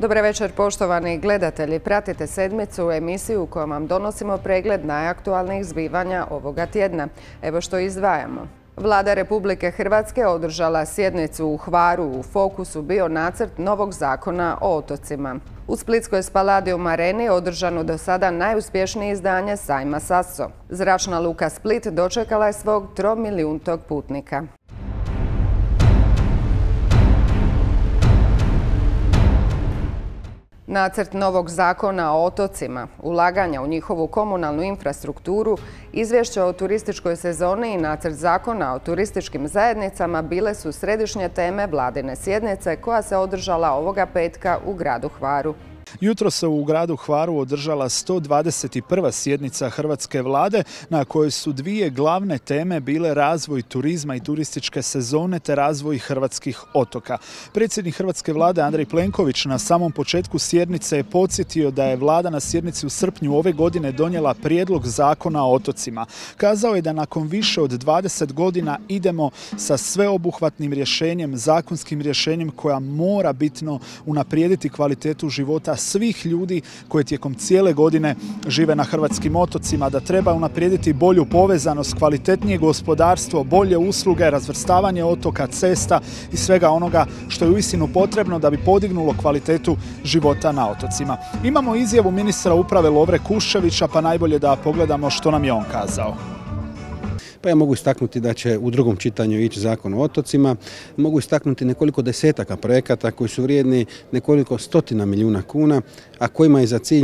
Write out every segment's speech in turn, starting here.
Dobar večer, poštovani gledatelji. Pratite sedmicu, emisiju u kojoj vam donosimo pregled najaktualnijih zbivanja ovoga tjedna. Evo što izdvajamo. Vlada Republike Hrvatske održala sjednicu u Hvaru. U fokusu bio nacrt novog zakona o otocima. U Splitskoj Spaladium Areni održano do sada najuspješnije izdanje sajma Sasso. Zračna luka Split dočekala je svog 3-milijuntog putnika. Nacrt novog zakona o otocima, ulaganja u njihovu komunalnu infrastrukturu, izvješće o turističkoj sezoni i nacrt zakona o turističkim zajednicama bile su središnje teme vladine sjednice koja se održala ovoga petka u gradu Hvaru. Jutro se u gradu Hvaru održala 121. sjednica Hrvatske vlade na kojoj su dvije glavne teme bile razvoj turizma i turističke sezone te razvoj hrvatskih otoka. Predsjednik Hrvatske vlade Andrej Plenković na samom početku sjednice je podsjetio da je vlada na sjednici u srpnju ove godine donijela prijedlog zakona o otocima. Kazao je da nakon više od 20 godina idemo sa sveobuhvatnim rješenjem, zakonskim rješenjem koja mora bitno unaprijediti kvalitetu života svih ljudi koji tijekom cijele godine žive na hrvatskim otocima, da treba unaprijediti bolju povezanost, kvalitetnije gospodarstvo, bolje usluge, razvrstavanje otoka, cesta i svega onoga što je uistinu potrebno da bi podignulo kvalitetu života na otocima. Imamo izjavu ministra uprave Lovre Kuščevića, pa najbolje da pogledamo što nam je on kazao. Pa ja mogu istaknuti da će u drugom čitanju ići zakon o otocima. Mogu istaknuti nekoliko desetaka projekata koji su vrijedni nekoliko stotina milijuna kuna, a kojima je za cilj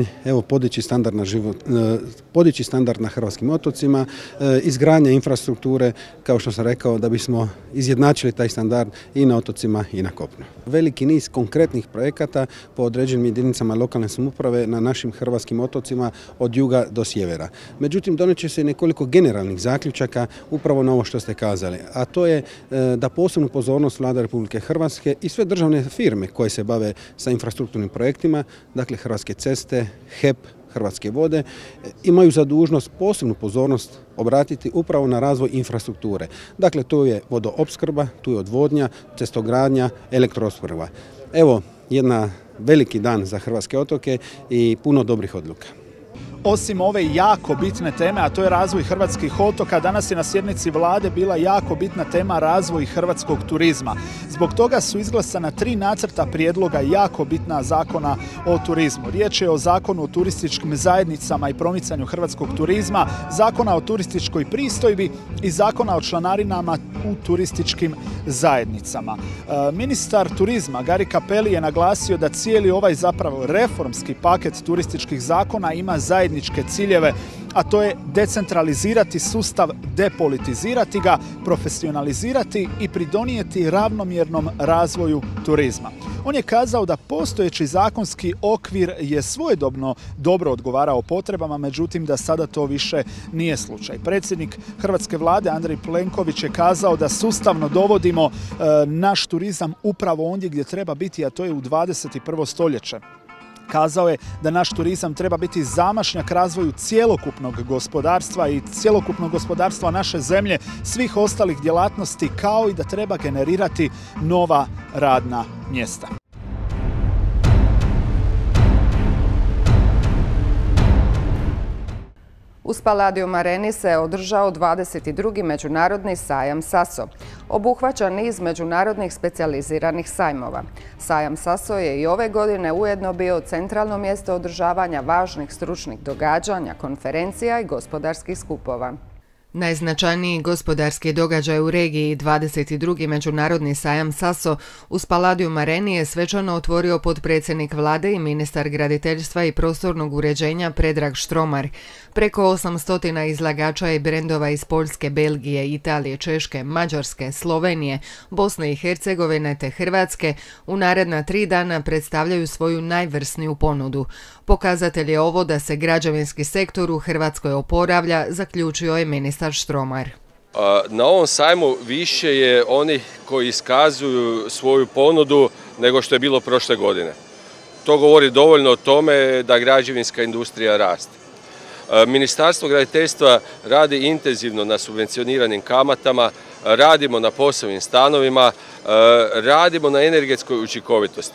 podići standard na hrvatskim otocima, izgradnja infrastrukture, kao što sam rekao, da bismo izjednačili taj standard i na otocima i na kopnu. Veliki niz konkretnih projekata po određenim jedinicama lokalne samouprave na našim hrvatskim otocima od juga do sjevera. Međutim, donijet će se nekoliko generalnih zaključaka upravo na ovo što ste kazali, a to je da posebnu pozornost Vlada Republike Hrvatske i sve državne firme koje se bave sa infrastrukturnim projektima, dakle Hrvatske ceste, HEP, Hrvatske vode, imaju za dužnost posebnu pozornost obratiti upravo na razvoj infrastrukture. Dakle, tu je vodoopskrba, tu je odvodnja, cestogradnja, elektroopskrba. Evo, jedan veliki dan za hrvatske otoke i puno dobrih odluka. Osim ove jako bitne teme, a to je razvoj hrvatskih otoka, danas je na sjednici vlade bila jako bitna tema razvoj hrvatskog turizma. Zbog toga su izglasana 3 nacrta prijedloga jako bitna zakona o turizmu. Riječ je o zakonu o turističkim zajednicama i promicanju hrvatskog turizma, zakona o turističkoj pristojbi i zakona o članarinama u turističkim zajednicama. Ministar turizma Gari Cappelli je naglasio da cijeli ovaj zapravo reformski paket turističkih zakona ima zajedničke ciljeve, a to je decentralizirati sustav, depolitizirati ga, profesionalizirati i pridonijeti ravnomjernom razvoju turizma. On je kazao da postojeći zakonski okvir je svojedobno dobro odgovarao potrebama, međutim da sada to više nije slučaj. Predsjednik Hrvatske vlade Andrej Plenković je kazao da sustavno dovodimo naš turizam upravo ondje gdje treba biti, a to je u 21. stoljeće. Kazao je da naš turizam treba biti zamašnjak razvoju cjelokupnog gospodarstva i cjelokupnog gospodarstva naše zemlje, svih ostalih djelatnosti, kao i da treba generirati nova radna mjesta. U Spaladium Areni se održao 22. međunarodni sajam Sasso. Obuhvaća niz međunarodnih specijaliziranih sajmova. Sajam Sasso je i ove godine ujedno bio centralno mjesto održavanja važnih stručnih događanja, konferencija i gospodarskih skupova. Najznačajniji gospodarski događaj u regiji, 22. međunarodni sajam Sasso, u Spaladium Areni je svečano otvorio potpredsjednik vlade i ministar graditeljstva i prostornog uređenja Predrag Štromar. Preko 800 izlagača i brendova iz Poljske, Belgije, Italije, Češke, Mađarske, Slovenije, Bosne i Hercegovine te Hrvatske u naredna 3 dana predstavljaju svoju najvrsniju ponudu. Pokazatelj je ovo da se građevinski sektor u Hrvatskoj oporavlja, zaključio je ministar Štromar. Na ovom sajmu više je onih koji iskazuju svoju ponudu nego što je bilo prošle godine. To govori dovoljno o tome da građevinska industrija raste. Ministarstvo graditeljstva radi intenzivno na subvencioniranim kamatama, radimo na POS-ovim stanovima, radimo na energetskoj učinkovitosti.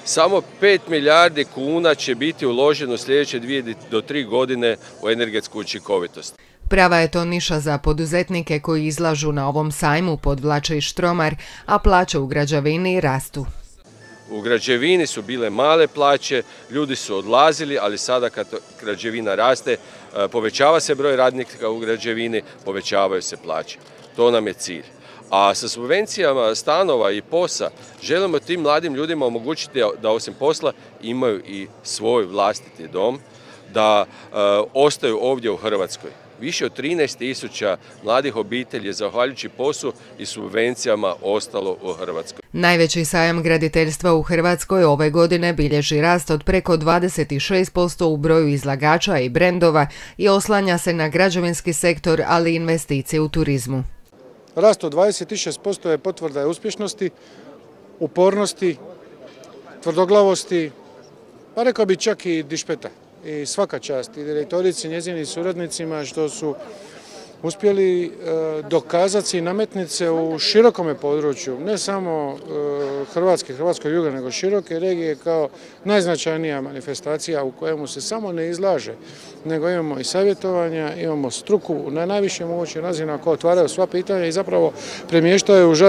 Samo 5 milijardi kuna će biti uloženo u sljedeće 2 do 3 godine u energetsku učinkovitost. Prava je to niša za poduzetnike koji izlažu na ovom sajmu, podvlači Štromar, a plaće u građevini rastu. U građevini su bile male plaće, ljudi su odlazili, ali sada kad građevina raste, povećava se broj radnika u građevini, povećavaju se plaće. To nam je cilj. A sa subvencijama stanova i POS-a želimo tim mladim ljudima omogućiti da osim posla imaju i svoj vlastiti dom, da ostaju ovdje u Hrvatskoj. Više od 13.000 mladih obitelji je zahvaljujući POS-u i subvencijama ostalo u Hrvatskoj. Najveći sajam graditeljstva u Hrvatskoj ove godine bilježi rast od preko 26% u broju izlagača i brendova i oslanja se na građevinski sektor, ali i investicije u turizmu. Rast od 26% je potvrda uspješnosti, upornosti, tvrdoglavosti, pa rekao bi čak i dišpeta. I svaka čast i direktorici i njezinim suradnicima što su uspjeli dokazati se i nametnice se u širokome području, ne samo hrvatskog juga, nego široke regije kao najznačajnija manifestacija u kojemu se samo ne izlaže, nego imamo i savjetovanja, imamo struku na najvišim mogućim razinama koja otvaraju sva pitanja i zapravo premještaju u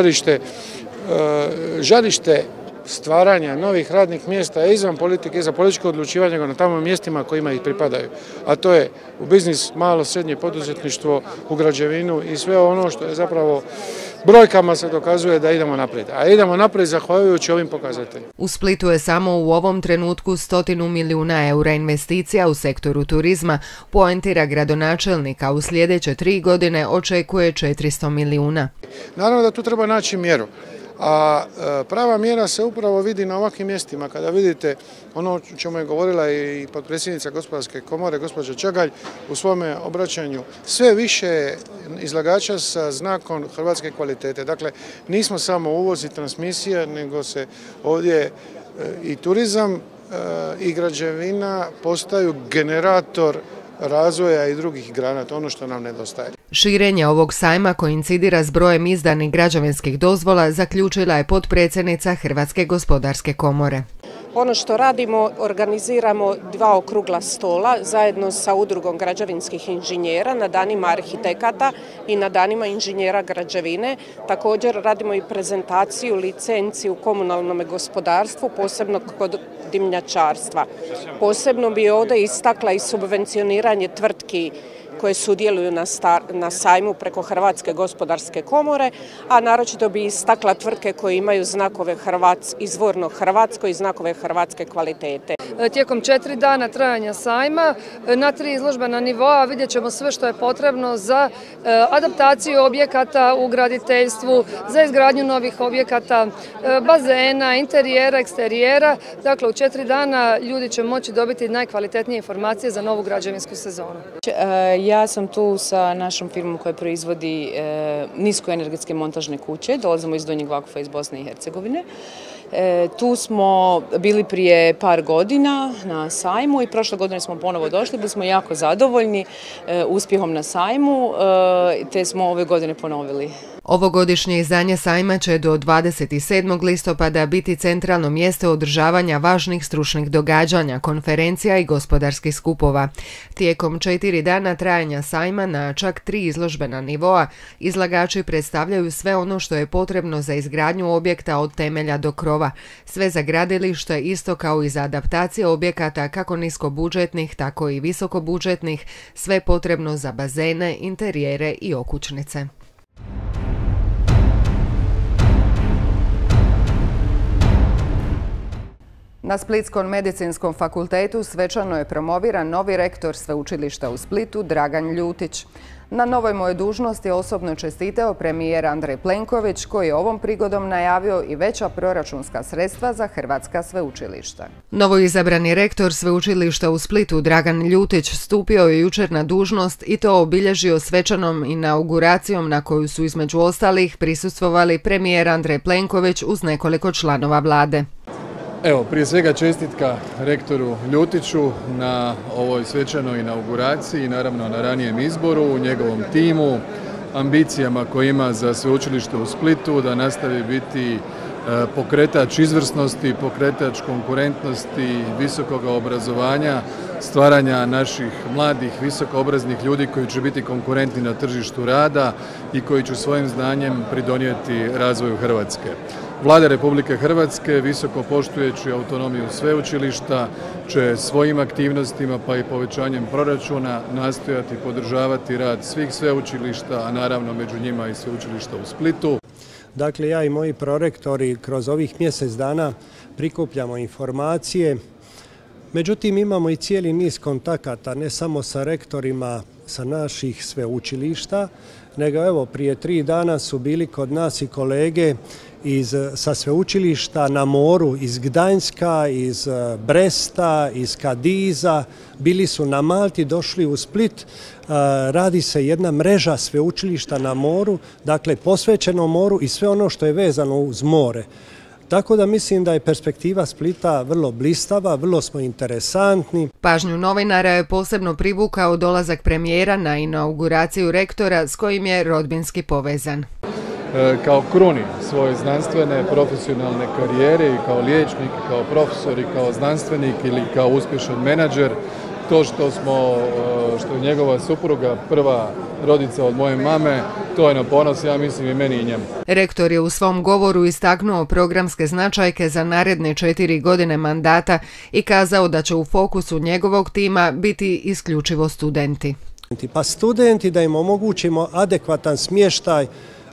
žarište stvaranja novih radnih mjesta izvan politike, za političko odlučivanje na tamo mjestima kojima ih pripadaju. A to je u biznis, malo, srednje poduzetništvo, u građevinu i sve ono što je zapravo brojkama se dokazuje da idemo naprijed. A idemo naprijed zahvaljujući ovim pokazateljima. U Splitu je samo u ovom trenutku 100 milijuna eura investicija u sektoru turizma, poentira gradonačelnika. U sljedeće 3 godine očekuje 400 milijuna. Naravno da tu treba naći mjeru. A prava mjera se upravo vidi na ovakvim mjestima. Kada vidite ono o čemu je govorila i potpredsjednica Gospodarske komore, gospođa Čagalj, u svome obraćanju, sve više izlagača sa znakom hrvatske kvalitete. Dakle, nismo samo uvoz i transmisija, nego se ovdje i turizam i građevina postaju generator razvoja i drugih grana, to je ono što nam nedostaje. Širenje ovog sajma koincidira s brojem izdanih građevinskih dozvola, zaključila je potpredsjednica Hrvatske gospodarske komore. Ono što radimo, organiziramo 2 okrugla stola zajedno sa Udrugom građevinskih inženjera na danima arhitekata i na danima inženjera građevine. Također radimo i prezentaciju licenci u komunalnom gospodarstvu, posebno kod dimnjačarstva. Posebno bi ovdje istakla i subvencioniranje tvrtki koje sudjeluju na sajmu preko Hrvatske gospodarske komore, a naročito bi istakla tvrtke koje imaju znakove izvorno hrvatsko i znakove hrvatske kvalitete. Tijekom 4 dana trajanja sajma na 3 izložbena nivoa vidjet ćemo sve što je potrebno za adaptaciju objekata u graditeljstvu, za izgradnju novih objekata, bazena, interijera, eksterijera. Dakle, u 4 dana ljudi će moći dobiti najkvalitetnije informacije za novu građevinsku sezonu. Ja sam tu sa našom firmom koja proizvodi niskoenergetske montažne kuće. Dolazimo iz Donjeg Vakufa iz Bosne i Hercegovine. Tu smo bili prije par godina na sajmu i prošle godine smo ponovo došli. Bili smo jako zadovoljni uspjehom na sajmu, te smo ove godine ponovili. Ovogodišnje izdanje sajma će do 27. listopada biti centralno mjesto održavanja važnih stručnih događanja, konferencija i gospodarskih skupova. Tijekom 4 dana trajanja sajma na čak 3 izložbena nivoa izlagači predstavljaju sve ono što je potrebno za izgradnju objekta od temelja do krova, sve za gradilište isto kao i za adaptacije objekata kako niskobudžetnih, tako i visokobudžetnih, sve potrebno za bazene, interijere i okućnice. Na Splitskom medicinskom fakultetu svečano je promoviran novi rektor sveučilišta u Splitu Dragan Ljutić. Na novoj mu je dužnosti osobno čestitao premijer Andrej Plenković, koji je ovom prigodom najavio i veća proračunska sredstva za hrvatska sveučilišta. Novoizabrani rektor sveučilišta u Splitu Dragan Ljutić stupio je jučer na dužnost i to obilježio svečanom inauguracijom na koju su između ostalih prisustvovali premijer Andrej Plenković uz nekoliko članova vlade. Evo, prije svega čestitka rektoru Ljutiću na ovoj svečanoj inauguraciji i naravno na ranijem izboru, njegovom timu, ambicijama koje ima za sveučilište u Splitu, da nastavi biti pokretač izvrsnosti, pokretač konkurentnosti, visokog obrazovanja, stvaranja naših mladih, visokoobraznih ljudi koji će biti konkurentni na tržištu rada i koji će svojim znanjem pridonijeti razvoju Hrvatske. Vlada Republike Hrvatske, visoko poštujući autonomiju sveučilišta, će svojim aktivnostima pa i povećanjem proračuna nastojati podržavati rad svih sveučilišta, a naravno među njima i sveučilišta u Splitu. Dakle, ja i moji prorektori kroz ovih mjesec dana prikupljamo informacije. Međutim, imamo i cijeli niz kontakata, ne samo sa rektorima sa naših sveučilišta, nego evo prije 3 dana su bili kod nas i kolege sa sveučilišta na moru iz Gdanjska, iz Bresta, iz Kadiza, bili su na Malti, došli u Split. Radi se jedna mreža sveučilišta na moru, dakle posvećeno moru i sve ono što je vezano uz more. Tako da mislim da je perspektiva Splita vrlo blistava, vrlo smo interesantni. Pažnju novinara je posebno privukao dolazak premijera na inauguraciju rektora s kojim je rodbinski povezan. Kao kruni svoje znanstvene, profesionalne karijere i kao liječnik, kao profesor i kao znanstvenik ili kao uspješan menadžer, to što je njegova supruga prva rodica od moje mame, to je na ponos, ja mislim, i meni i njemu. Rektor je u svom govoru istaknuo programske značajke za naredne 4 godine mandata i kazao da će u fokusu njegovog tima biti isključivo studenti. Pa studenti da im omogućimo adekvatan smještaj,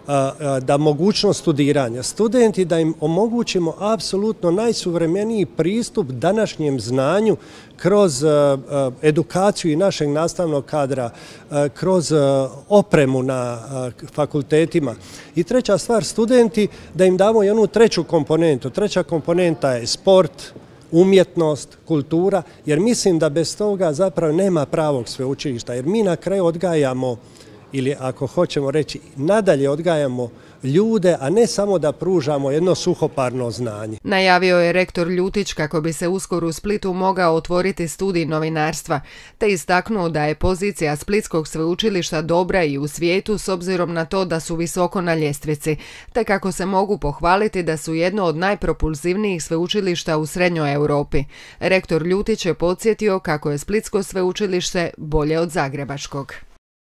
da mogućnost studiranja. Studenti da im omogućimo apsolutno najsuvremeniji pristup današnjem znanju kroz edukaciju i našeg nastavnog kadra, kroz opremu na fakultetima. I treća stvar, studenti da im damo i onu treću komponentu. Treća komponenta je sport, umjetnost, kultura, jer mislim da bez toga zapravo nema pravog sveučilišta, jer mi na kraju odgajamo, ili ako hoćemo reći, nadalje odgajamo ljude, a ne samo da pružamo jedno suhoparno znanje. Najavio je rektor Ljutić kako bi se uskoro u Splitu mogao otvoriti studij novinarstva, te istaknuo da je pozicija Splitskog sveučilišta dobra i u svijetu s obzirom na to da su visoko na ljestvici, te kako se mogu pohvaliti da su jedno od najpropulzivnijih sveučilišta u Srednjoj Europi. Rektor Ljutić je podsjetio kako je Splitsko sveučilište bolje od zagrebačkog.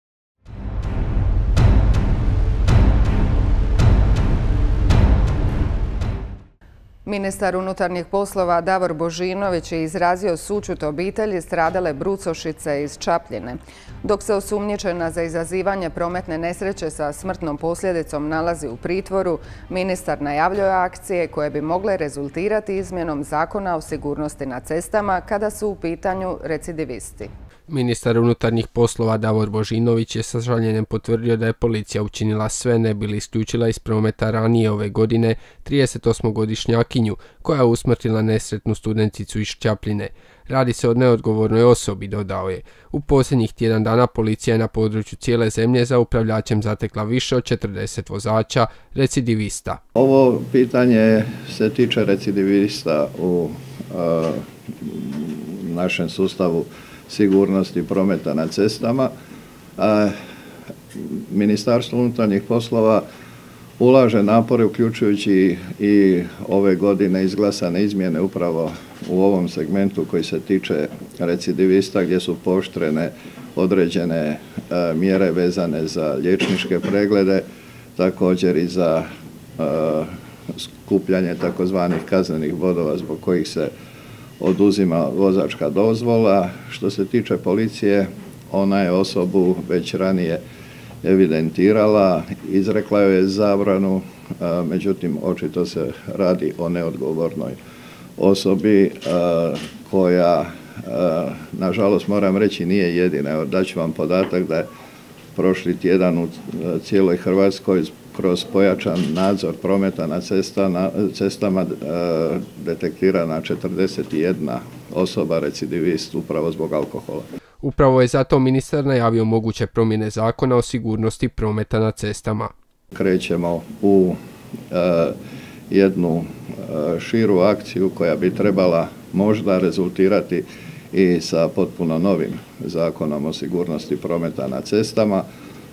Ministar unutarnjih poslova Davor Božinović je izrazio sućut obitelji stradale brucošice iz Čapljine. Dok se osumnjičena za izazivanje prometne nesreće sa smrtnom posljedicom nalazi u pritvoru, ministar najavljuje akcije koje bi mogle rezultirati izmjenom Zakona o sigurnosti na cestama kada su u pitanju recidivisti. Ministar unutarnjih poslova Davor Božinović je sa žaljenjem potvrdio da je policija učinila sve ne bi li isključila iz prometa ranije ove godine 38-godišnjakinju koja je usmrtila nesretnu studenticu iz Čapljine. Radi se o neodgovornoj osobi, dodao je. U posljednjih tjedan dana policija je na području cijele zemlje za upravljačem zatekla više od 40 vozača recidivista. Ovo pitanje se tiče recidivista u našem sustavu sigurnosti prometa na cestama. Ministarstvo unutarnjih poslova ulaže napore, uključujući i ove godine izglasane izmjene upravo u ovom segmentu koji se tiče recidivista, gdje su pooštrene određene mjere vezane za liječničke preglede, također i za skupljanje takozvanih kaznenih bodova zbog kojih se oduzima vozačka dozvola. Što se tiče policije, ona je osobu već ranije evidentirala, izrekla joj je zabranu, međutim očito se radi o neodgovornoj osobi koja, nažalost moram reći, nije jedina. Evo, daću vam podatak da je prošli tjedan u cijeloj Hrvatskoj kroz pojačan nadzor prometa na cestama detektirana 41 osoba recidivist upravo zbog alkohola. Upravo je zato ministar najavio moguće promjene Zakona o sigurnosti prometa na cestama. Krećemo u jednu širu akciju koja bi trebala možda rezultirati i sa potpuno novim Zakonom o sigurnosti prometa na cestama,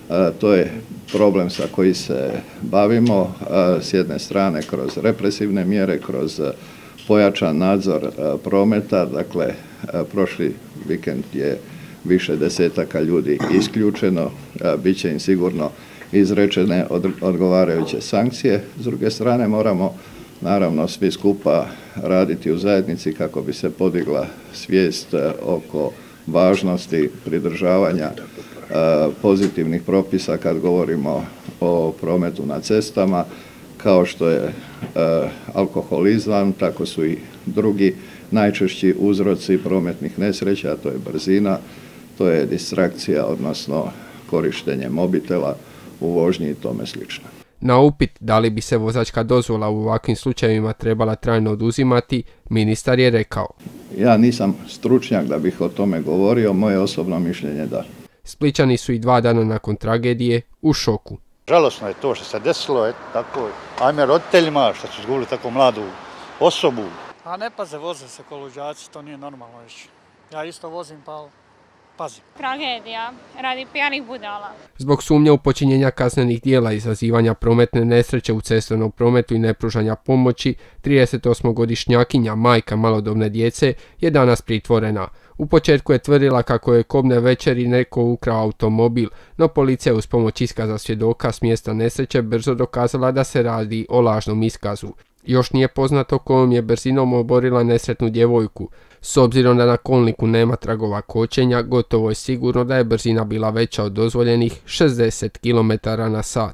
To je problem sa koji se bavimo, s jedne strane kroz represivne mjere, kroz pojačan nadzor prometa. Dakle, prošli vikend je više desetaka ljudi isključeno, bit će im sigurno izrečene odgovarajuće sankcije. S druge strane, moramo naravno svi skupa raditi u zajednici kako bi se podigla svijest oko važnosti pridržavanja pozitivnih propisa kad govorimo o prometu na cestama, kao što je alkoholizam, tako su i drugi najčešći uzroci prometnih nesreća, a to je brzina, to je distrakcija, odnosno korištenje mobitela u vožnji i tome slično. Na upit da li bi se vozačka dozvola u ovakvim slučajevima trebala trajno oduzimati, ministar je rekao: Ja nisam stručnjak da bih o tome govorio, moje osobno mišljenje da. Splićani su i 2 dana nakon tragedije u šoku. Žalosno je to što se desilo, tako, ajme roditeljima što su izgubili tako mladu osobu. A ne paze, voze se ko luđaci, to nije normalno još. Ja isto vozim pa pazim. Tragedija radi pijanih budala. Zbog sumnje u počinjenja kaznenih dijela izazivanja prometne nesreće u cestovnom prometu i nepružanja pomoći, 38-godišnjakinja, majka malodobne djece, je danas pritvorena. U početku je tvrdila kako je kobne večeri neko ukrao automobil, no policija uz pomoć iskaza svjedoka s mjesta nesreće brzo dokazala da se radi o lažnom iskazu. Još nije poznato kojom je brzinom oborila nesretnu djevojku. S obzirom da na kolniku nema tragova kočenja, gotovo je sigurno da je brzina bila veća od dozvoljenih 60 km/h.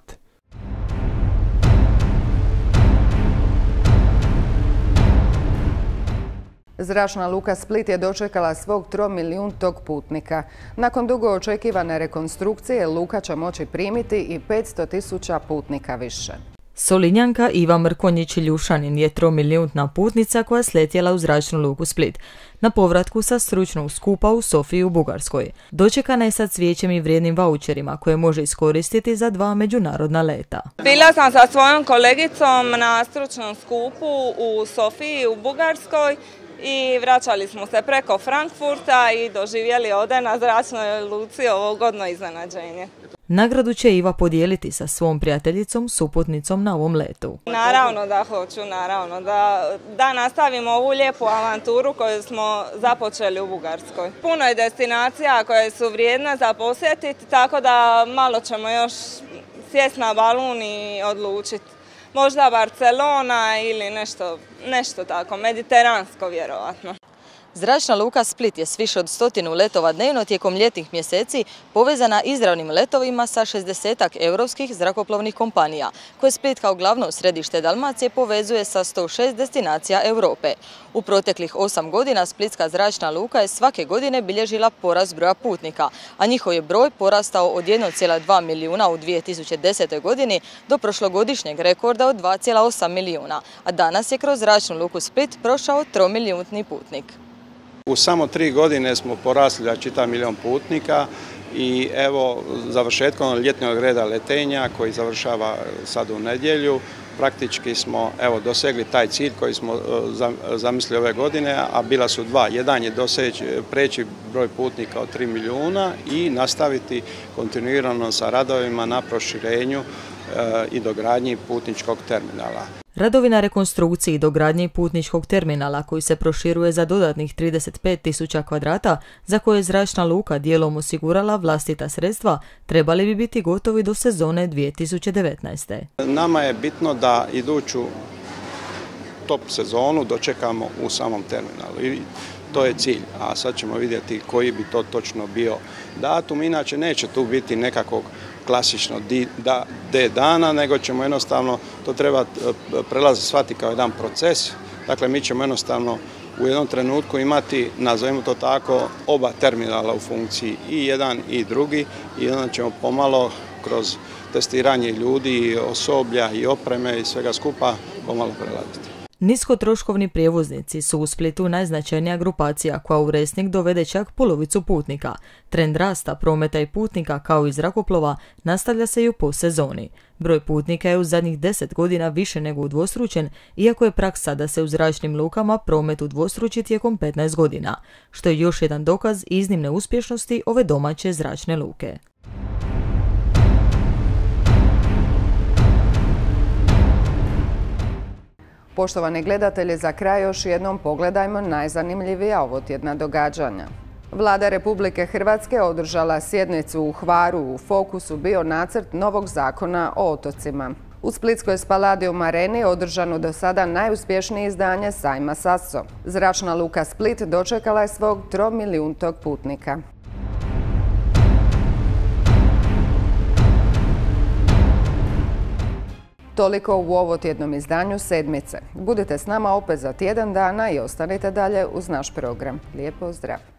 Zračna luka Split je dočekala svog 3-milijuntog putnika. Nakon dugo očekivane rekonstrukcije, luka će moći primiti i 500.000 putnika više. Solinjanka Iva Mrkonjić-Ljušanin je 3-milijuntna putnica koja sletjela u zračnu luku Split. Na povratku sa stručnog skupa u Sofiji u Bugarskoj. Dočekana je sa cvijećem i vrijednim vaučerima koje može iskoristiti za 2 međunarodna leta. Bila sam sa svojom kolegicom na stručnom skupu u Sofiji u Bugarskoj i vraćali smo se preko Frankfurta i doživjeli ovdje na zračnoj luci ovo godno iznenađenje. Nagradu će Iva podijeliti sa svom prijateljicom, suputnicom na ovom letu. Naravno da hoću, naravno da nastavimo ovu lijepu avanturu koju smo započeli u Bugarskoj. Puno je destinacija koje su vrijedne za posjetiti, tako da malo ćemo još sjesti na balun i odlučiti. Možda Barcelona ili nešto tako, mediteransko vjerovatno. Zračna luka Split je s više od 100 letova dnevno tijekom ljetnih mjeseci povezana izravnim letovima sa 60-ak europskih zrakoplovnih kompanija, koje Split kao glavno središte Dalmacije povezuje sa 106 destinacija Europe. U proteklih 8 godina Splitska zračna luka je svake godine bilježila porast broja putnika, a njihov je broj porastao od 1,2 milijuna u 2010. godini do prošlogodišnjeg rekorda od 2,8 milijuna, a danas je kroz zračnu luku Split prošao 3-milijuntni putnik. U samo 3 godine smo porasli za čitav milijun putnika i evo završetkom ljetnog reda letenja koji završava sad u nedjelju, praktički smo dosegli taj cilj koji smo zamislili ove godine, a bila su 2. Jedan je preći broj putnika od 3 milijuna i nastaviti kontinuirano sa radovima na proširenju i dogradnji putničkog terminala. Radovi na rekonstrukciji i dogradnji putničkog terminala koji se proširuje za dodatnih 35.000 kvadrata, za koje je zračna luka dijelom osigurala vlastita sredstva, trebali bi biti gotovi do sezone 2019. Nama je bitno da iduću top sezonu dočekamo u samom terminalu i to je cilj, a sad ćemo vidjeti koji bi to točno bio datum. Inače neće tu biti nekakvog klasično D dana, nego ćemo jednostavno, to treba prelaziti shvatiti kao jedan proces. Dakle, mi ćemo jednostavno u jednom trenutku imati, nazovimo to tako, oba terminala u funkciji, i jedan i drugi, i onda ćemo pomalo kroz testiranje ljudi, osoblja i opreme i svega skupa pomalo prelaziti. Niskotroškovni prijevoznici su u Splitu najznačajnija grupacija koja u Resnik dovede čak polovicu putnika. Trend rasta prometa i putnika kao i zrakoplova nastavlja se i u postsezoni. Broj putnika je u zadnjih 10 godina više nego udvostručen, iako je praksa da se u zračnim lukama promet udvostruči tijekom 15 godina, što je još jedan dokaz iznimne uspješnosti ove domaće zračne luke. Poštovani gledatelji, za kraj još jednom pogledajmo najzanimljivija ovotjedna događanja. Vlada Republike Hrvatske održala sjednicu u Hvaru. U fokusu bio nacrt novog zakona o otocima. U Splitskoj Spaladium areni održano do sada najuspješnije izdanje sajma Sasso. Zračna luka Split dočekala je svog 3-milijuntog putnika. Toliko u ovotjednom izdanju Sedmice. Budite s nama opet za tjedan dana i ostanite dalje uz naš program. Lijep pozdrav!